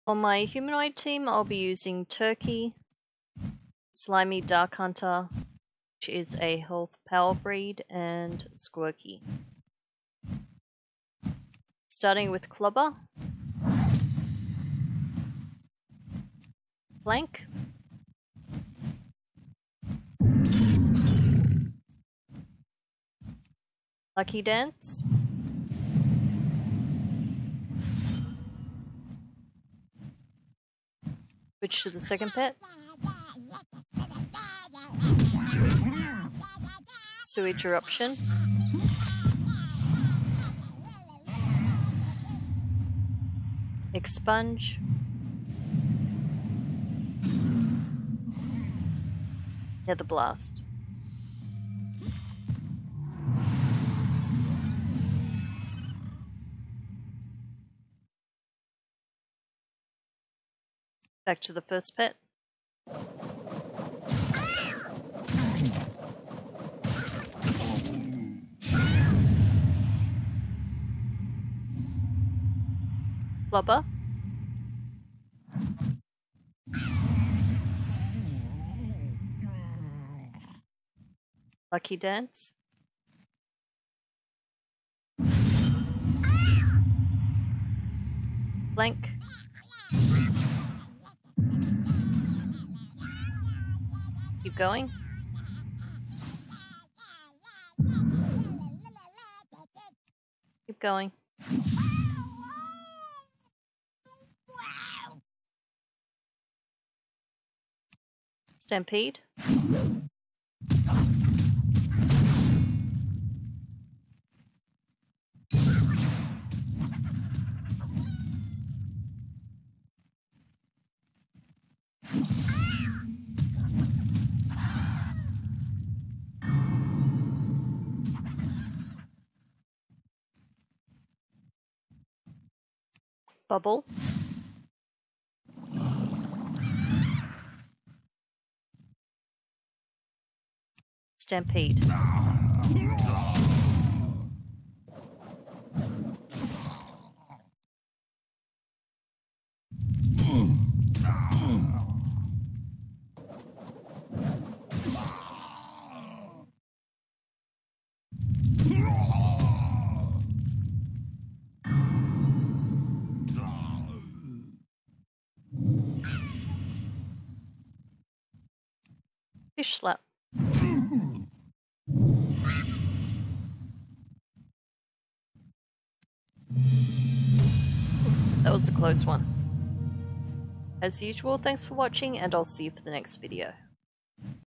For my humanoid team, I'll be using Turkey, Slimy Dark Hunter, which is a health power breed, and Squirky. Starting with Clobber, Flank, Lucky Dance, switch to the second pet, Sewage Eruption, Expunge, Nether Blast. Back to the first pet. Flubber. Lucky Dance. Blank. Keep going. Keep going. Stampede. Bubble. Stampede. Fish Slap. That was a close one. As usual, thanks for watching, and I'll see you for the next video.